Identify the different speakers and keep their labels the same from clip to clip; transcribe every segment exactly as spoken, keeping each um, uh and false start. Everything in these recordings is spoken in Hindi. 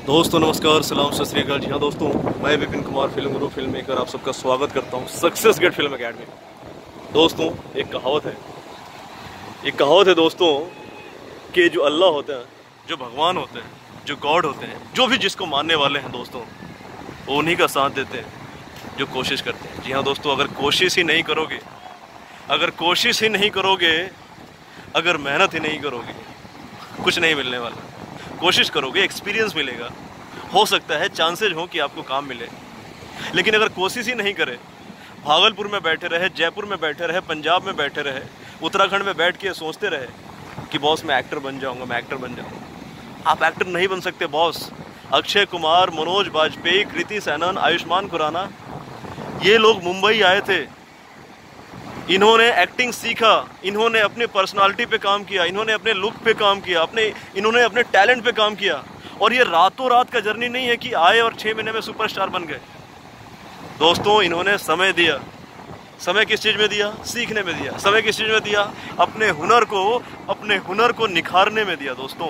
Speaker 1: दोस्तों नमस्कार, सलाम, सत श्री अकाल। जी हाँ दोस्तों, मैं Vipin Kumar, film guru, film maker, आप सबका स्वागत करता हूँ सक्सेस गेट फिल्म एकेडमी। दोस्तों एक कहावत है एक कहावत है दोस्तों कि जो अल्लाह होते हैं, जो भगवान होते हैं, जो गॉड होते हैं, जो भी जिसको मानने वाले हैं दोस्तों, वो उन्हीं का साथ देते हैं जो कोशिश करते हैं। जी हाँ दोस्तों, अगर कोशिश ही नहीं करोगे अगर कोशिश ही नहीं करोगे अगर मेहनत ही नहीं करोगे, कुछ नहीं मिलने वाला। कोशिश करोगे, एक्सपीरियंस मिलेगा, हो सकता है चांसेज हो कि आपको काम मिले। लेकिन अगर कोशिश ही नहीं करे, भागलपुर में बैठे रहे, जयपुर में बैठे रहे, पंजाब में बैठे रहे, उत्तराखंड में बैठ के सोचते रहे कि बॉस मैं एक्टर बन जाऊंगा, मैं एक्टर बन जाऊंगा। आप एक्टर नहीं बन सकते बॉस। अक्षय कुमार, मनोज बाजपेयी, कृति सैनन, आयुष्मान खुराना, ये लोग मुंबई आए थे, इन्होंने एक्टिंग सीखा, इन्होंने अपनी पर्सनालिटी पे काम किया, इन्होंने अपने लुक पे काम किया, अपने इन्होंने अपने टैलेंट पे काम किया। और ये रातों रात का जर्नी नहीं है कि आए और छः महीने में सुपरस्टार बन गए। दोस्तों इन्होंने समय दिया। समय किस चीज़ में दिया? सीखने में दिया। समय किस चीज़ में दिया? अपने हुनर को अपने हुनर को निखारने में दिया दोस्तों।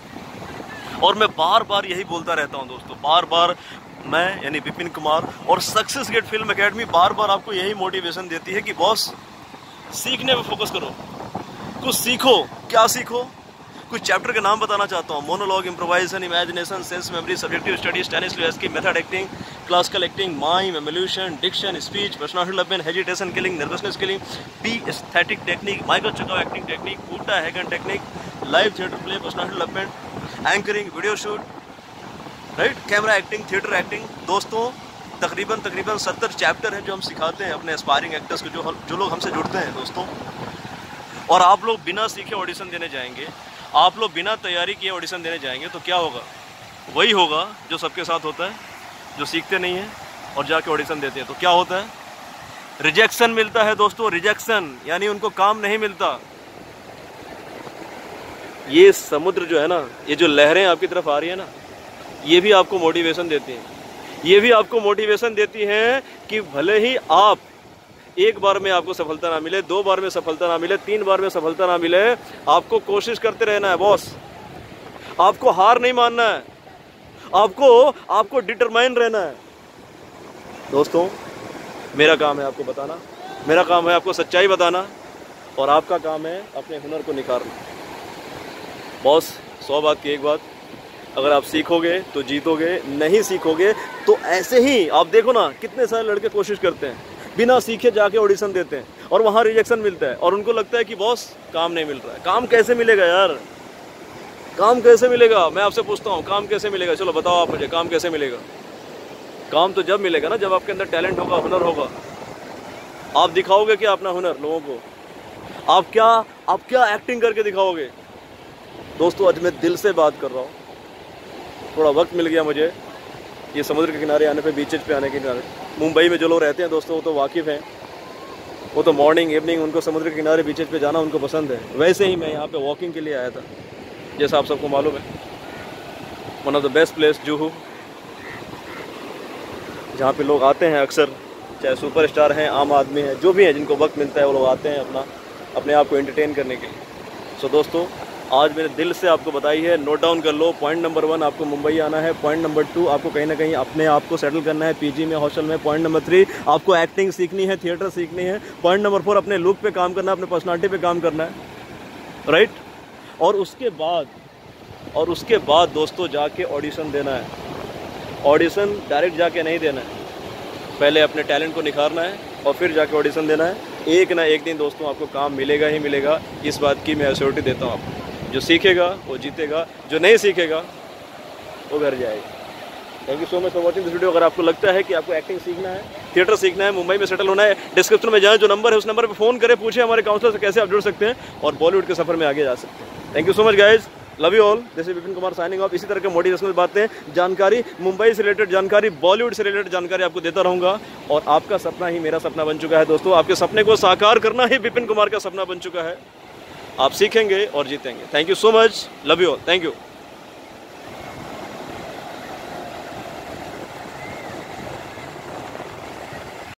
Speaker 1: और मैं बार बार यही बोलता रहता हूँ दोस्तों, बार बार मैं यानी विपिन कुमार और सक्सेस गेट फिल्म एकेडमी बार बार आपको यही मोटिवेशन देती है कि बॉस सीखने पे फोकस करो, कुछ सीखो। क्या सीखो? कुछ चैप्टर का नाम बताना चाहता हूँ। Monologue, improvisation, imagination, sense memory, subjective studies, Stanislavski, method acting, classical acting, mime, evolution, diction, speech, personality development, hesitation killing, nervousness killing, P aesthetic technique, Michael Chekhov acting technique, Uta Hagen technique, live theatre play, personality development, anchoring, video shoot, right, camera acting, theatre acting. दोस्तों तकरीबन तकरीबन सत्तर चैप्टर है जो हम सिखाते हैं अपने एस्पायरिंग एक्टर्स को, जो जो लोग हमसे जुड़ते हैं दोस्तों। और आप लोग बिना सीखे ऑडिशन देने जाएंगे, आप लोग बिना तैयारी किए ऑडिशन देने जाएंगे तो क्या होगा? वही होगा जो सबके साथ होता है, जो सीखते नहीं हैं और जाके ऑडिशन देते हैं तो क्या होता है? रिजेक्शन मिलता है दोस्तों, रिजेक्शन, यानी उनको काम नहीं मिलता। ये समुद्र जो है ना, ये जो लहरें आपकी तरफ आ रही है ना, ये भी आपको मोटिवेशन देती हैं। ये भी आपको मोटिवेशन देती हैं कि भले ही आप एक बार में आपको सफलता ना मिले, दो बार में सफलता ना मिले, तीन बार में सफलता ना मिले, आपको कोशिश करते रहना है बॉस। आपको हार नहीं मानना है, आपको आपको डिटरमाइन रहना है। दोस्तों मेरा काम है आपको बताना, मेरा काम है आपको सच्चाई बताना, और आपका काम है अपने हुनर को निखारना। बॉस सौ बात की एक बात, अगर आप सीखोगे तो जीतोगे, नहीं सीखोगे तो ऐसे ही। आप देखो ना, कितने सारे लड़के कोशिश करते हैं, बिना सीखे जाके ऑडिशन देते हैं और वहाँ रिजेक्शन मिलता है और उनको लगता है कि बॉस काम नहीं मिल रहा है। काम कैसे मिलेगा यार? काम कैसे मिलेगा? मैं आपसे पूछता हूँ, काम कैसे मिलेगा? चलो बताओ आप मुझे, काम कैसे मिलेगा? काम तो जब मिलेगा ना जब आपके अंदर टैलेंट होगा, हुनर होगा। आप दिखाओगे क्या अपना हुनर लोगों को? आप क्या आप क्या एक्टिंग करके दिखाओगे? दोस्तों आज मैं दिल से बात कर रहा हूँ, थोड़ा वक्त मिल गया मुझे ये समुद्र के किनारे आने पे, बीचेज पे आने के किनारे। मुंबई में जो लोग रहते हैं दोस्तों वो तो वाकिफ़ हैं, वो तो मॉर्निंग इवनिंग उनको समुद्र के किनारे बीचेज पे जाना उनको पसंद है। वैसे ही मैं यहाँ पे वॉकिंग के लिए आया था, जैसा आप सबको मालूम है। One of the best place Juhu, जहाँ पे लोग आते हैं अक्सर, चाहे सुपरस्टार हैं, आम आदमी हैं, जो भी हैं, जिनको वक्त मिलता है वो लोग आते हैं अपना अपने आप को एंटरटेन करने के लिए। सो दोस्तों आज मेरे दिल से आपको बताई है, नोट डाउन कर लो। पॉइंट नंबर वन, आपको मुंबई आना है। पॉइंट नंबर टू, आपको कहीं ना कहीं अपने आप को सेटल करना है, पीजी में, हॉस्टल में। पॉइंट नंबर थ्री, आपको एक्टिंग सीखनी है, थिएटर सीखनी है। पॉइंट नंबर फोर, अपने लुक पे काम करना है, अपने पर्सनालिटी पे काम करना है, राइट। और उसके बाद और उसके बाद दोस्तों जाके ऑडिशन देना है। ऑडिशन डायरेक्ट जाके नहीं देना है, पहले अपने टैलेंट को निखारना है और फिर जाके ऑडिशन देना है। एक ना एक दिन दोस्तों आपको काम मिलेगा ही मिलेगा, इस बात की मैं एश्योरिटी देता हूँ आपको। जो सीखेगा वो जीतेगा, जो नहीं सीखेगा वो घर जाएगा। Thank you so much for watching this video. अगर आपको लगता है कि आपको एक्टिंग सीखना है, थिएटर सीखना है, मुंबई में सेटल होना है, डिस्क्रिप्शन में जाएं, जो नंबर है उस नंबर पर फ़ोन करें, पूछें हमारे काउंसलर से कैसे आप जुड़ सकते हैं और बॉलीवुड के सफ़र में आगे जा सकते हैं। Thank you so much guys, love you all. This is Vipin Kumar signing off. इसी तरह के मोटिवेशनल बातें, जानकारी, मुंबई से रिलेटेड जानकारी, बॉलीवुड से रिलेटेड जानकारी आपको देता रहूँगा। और आपका सपना ही मेरा सपना बन चुका है दोस्तों। आपके सपने को साकार करना ही विपिन कुमार का सपना बन चुका है। आप सीखेंगे और जीतेंगे। Thank you so much, love you all, thank you.